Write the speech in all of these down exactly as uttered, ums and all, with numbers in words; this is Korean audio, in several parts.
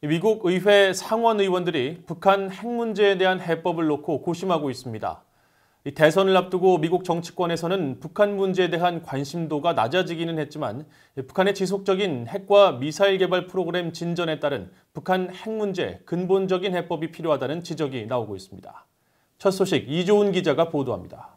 미국 의회 상원 의원들이 북한 핵 문제에 대한 해법을 놓고 고심하고 있습니다. 대선을 앞두고 미국 정치권에서는 북한 문제에 대한 관심도가 낮아지기는 했지만 북한의 지속적인 핵과 미사일 개발 프로그램 진전에 따른 북한 핵 문제 근본적인 해법이 필요하다는 지적이 나오고 있습니다. 첫 소식 이조은 기자가 보도합니다.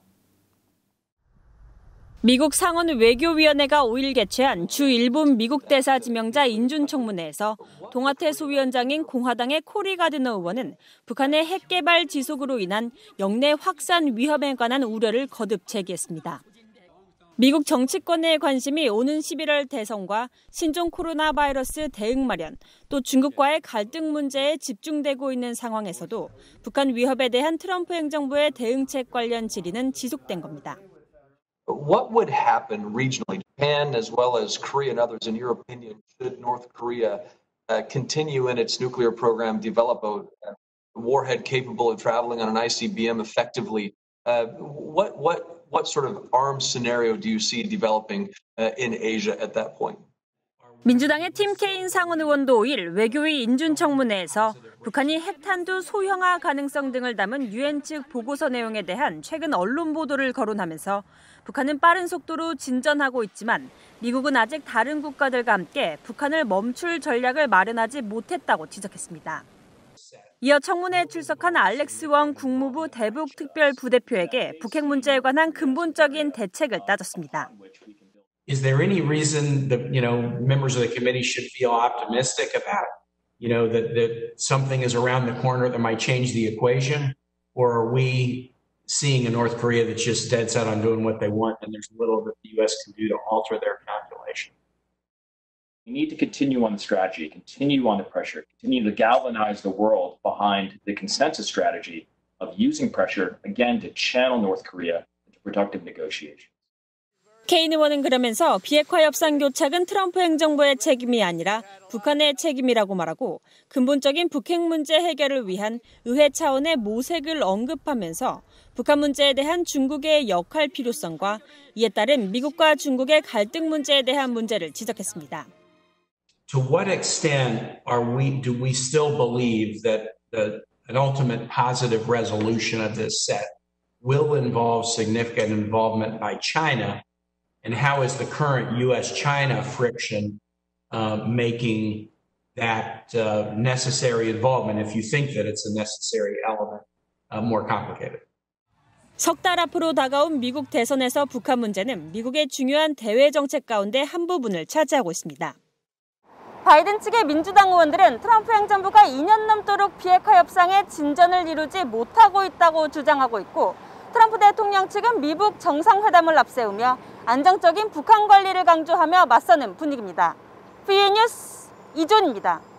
미국 상원 외교위원회가 오일 개최한 주 일본 미국 대사 지명자 인준청문회에서 동아태 소위원장인 공화당의 코리 가드너 의원은 북한의 핵 개발 지속으로 인한 영내 확산 위험에 관한 우려를 거듭 제기했습니다. 미국 정치권의 관심이 오는 십일월 대선과 신종 코로나 바이러스 대응 마련, 또 중국과의 갈등 문제에 집중되고 있는 상황에서도 북한 위협에 대한 트럼프 행정부의 대응책 관련 질의는 지속된 겁니다. What would happen regionally, Japan as well as Korea and others, in your opinion, should North Korea uh, continue in its nuclear program, develop a, a warhead capable of traveling on an I C B M effectively? Uh, what, what, what sort of arms scenario do you see developing uh, in Asia at that point? 민주당의 팀 케인 상원 의원도 오일 외교위 인준청문회에서 북한이 핵탄두 소형화 가능성 등을 담은 유엔 측 보고서 내용에 대한 최근 언론 보도를 거론하면서 북한은 빠른 속도로 진전하고 있지만 미국은 아직 다른 국가들과 함께 북한을 멈출 전략을 마련하지 못했다고 지적했습니다. 이어 청문회에 출석한 알렉스 웡 국무부 대북 특별 부대표에게 북핵 문제에 관한 근본적인 대책을 따졌습니다. Is there any reason that, you know, members of the committee should feel optimistic about, you know, that, that something is around the corner that might change the equation? Or are we seeing a North Korea that's just dead set on doing what they want and there's little that the U S can do to alter their calculation? We need to continue on the strategy, continue on the pressure, continue to galvanize the world behind the consensus strategy of using pressure, again, to channel North Korea into productive negotiations. 케인 의원은 그러면서 비핵화 협상 교착은 트럼프 행정부의 책임이 아니라 북한의 책임이라고 말하고 근본적인 북핵 문제 해결을 위한 의회 차원의 모색을 언급하면서 북한 문제에 대한 중국의 역할 필요성과 이에 따른 미국과 중국의 갈등 문제에 대한 문제를 지적했습니다. To what extent are we, do we still believe that the, an ultimate positive resolution of this set will involve significant involvement by China? And how is the current U S China friction uh, making that uh, necessary involvement, if you think that it's a necessary element, uh, more complicated? 석 달 앞으로 다가온 미국 대선에서 북한 문제는 미국의 중요한 대외 정책 가운데 한 부분을 차지하고 있습니다. 바이든 측의 민주당 의원들은 트럼프 행정부가 이 년 넘도록 비핵화 협상에 진전을 이루지 못하고 있다고 주장하고 있고 트럼프 대통령 측은 미국 정상회담을 앞세우며 안정적인 북한 관리를 강조하며 맞서는 분위기입니다. 브이에이 뉴스 이조은입니다.